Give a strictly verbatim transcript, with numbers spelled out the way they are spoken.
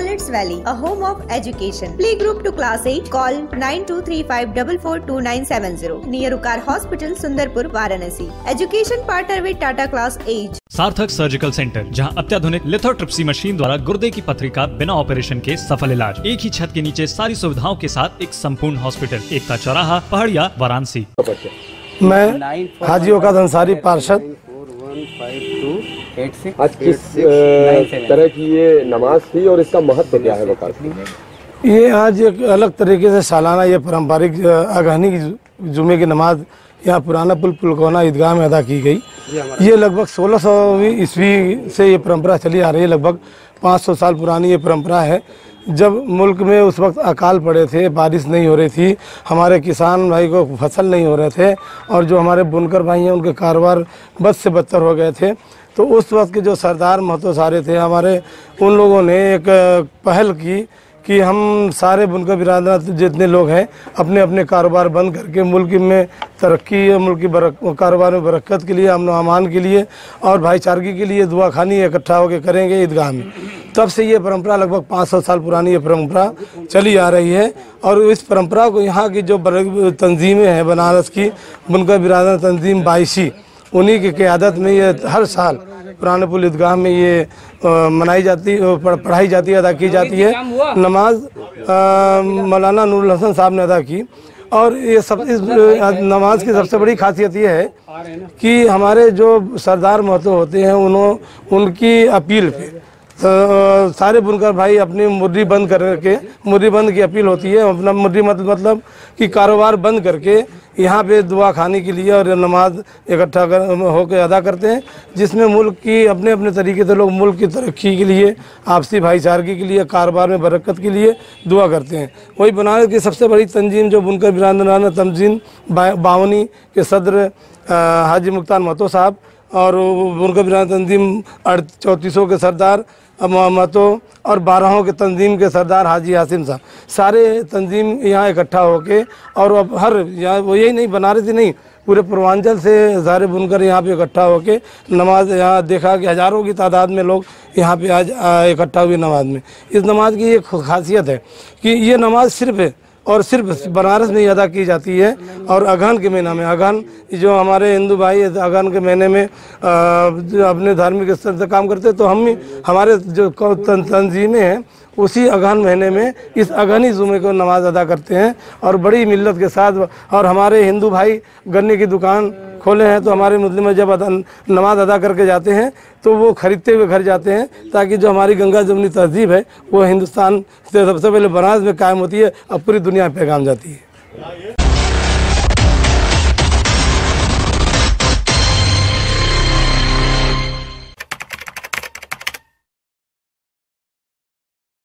College Valley, a home of education. Playgroup to class eight. Call nine two three five four four two nine seven zero. Near Ukar Hospital, Sundarpur, Varanasi. Education partner with Tata Class eight. Sarthak surgical centre, जहां अत्याधुनिक lithotripsy machine द्वारा गुर्दे की पथरी का बिना operation के सफल इलाज। एक ही छत के नीचे सारी सुविधाओं के साथ एक संपूर्ण हॉस्पिटल। एकता चौराहा, पहाड़िया, वाराणसी। मैं हाजी औकात अंसारी पार्षद। आज किस तरह की ये नमाज थी और इसका महत्व क्या है बता? ये आज एक अलग तरीके से सालाना ये पारंपरिक अगहनी की जुमे की नमाज यहाँ पुराना पुल पुलकोना ईदगाह में अदा की गई। ये लगभग सोलह सौवीं ईस्वी से ये परंपरा चली आ रही है। लगभग पाँच सौ साल पुरानी ये परंपरा है। जब मुल्क में उस वक्त अकाल पड़े थे, बारिश नहीं हो रही थी, हमारे किसान भाई को फसल नहीं हो रहे थे और जो हमारे बुनकर भाई हैं उनके कारोबार बद से बदतर हो गए थे, तो उस वक्त के जो सरदार महतो सारे थे हमारे, उन लोगों ने एक पहल की कि हम सारे बुनकर बिरादर जितने लोग हैं अपने अपने कारोबार बंद करके मुल्क में तरक्की, मुल्क की बरक, कारोबार में बरकत के लिए, अमन अमान के लिए और भाईचारगी के लिए दुआ खानी इकट्ठा होकर करेंगे ईदगाह में। तब से ये परंपरा लगभग पाँच सौ साल पुरानी ये परंपरा चली आ रही है और इस परंपरा को यहाँ की जो तंजीमें हैं बनारस की बुनकर बिरादर तंजीम बाईसी, उन्हीं की क़यादत में ये हर साल पुराने पुल ईदगाह में ये आ, मनाई जाती पढ़ाई जाती है, अदा की जाती है। नमाज मौलाना नूरुल हसन साहब ने अदा की और ये सब इस नमाज की सबसे बड़ी खासियत ये है कि हमारे जो सरदार महतो होते हैं उन्हों उनकी अपील पे तो सारे बुनकर भाई अपनी मुर्री बंद करके, मुर्री बंद की अपील होती है, अपना मुर्री मतलब मतलब कि कारोबार बंद करके यहाँ पे दुआ खाने के लिए और नमाज इकट्ठा कर होकर अदा करते हैं, जिसमें मुल्क की अपने अपने तरीके से लोग मुल्क की तरक्की के लिए, आपसी भाईचारगी के लिए, कारोबार में बरकत के लिए दुआ करते हैं। वही बनारस की सबसे बड़ी तंजीम जो बुनकर बिरादराना तंजीम बावनी के सदर हाजी मुख्तार महतो साहब और बुनकर बिरादराना तंजीम चौंतीसों के सरदार महतो और बारहों के तंजीम के सरदार हाजी हासिम साहब, सारे तंजीम यहाँ इकट्ठा होके और अब हर यहाँ वो यही नहीं बनारस ही नहीं पूरे पूर्वांचल से सारे बुनकर यहाँ पे इकट्ठा होके नमाज, यहाँ देखा कि हज़ारों की तादाद में लोग यहाँ पे आज इकट्ठा हुए नमाज में। इस नमाज की ये खासियत है कि ये नमाज सिर्फ और सिर्फ बनारस में ही अदा की जाती है और अगहन के महीना में, अगहन जो हमारे हिंदू भाई अगहन के महीने में आ, अपने धार्मिक स्तर से काम करते हैं, तो हम हमारे जो तंजीमें हैं उसी अगहन महीने में इस अगहनी जुमे को नमाज अदा करते हैं और बड़ी मिल्लत के साथ। और हमारे हिंदू भाई गन्ने की दुकान खोले हैं तो हमारे मुस्लिम जब नमाज अदा करके जाते हैं तो वो खरीदते हुए घर जाते हैं, ताकि जो हमारी गंगा जमुनी तहजीब है वो हिंदुस्तान से सबसे पहले बनारस में कायम होती है, अब पूरी दुनिया में पैगाम जाती है।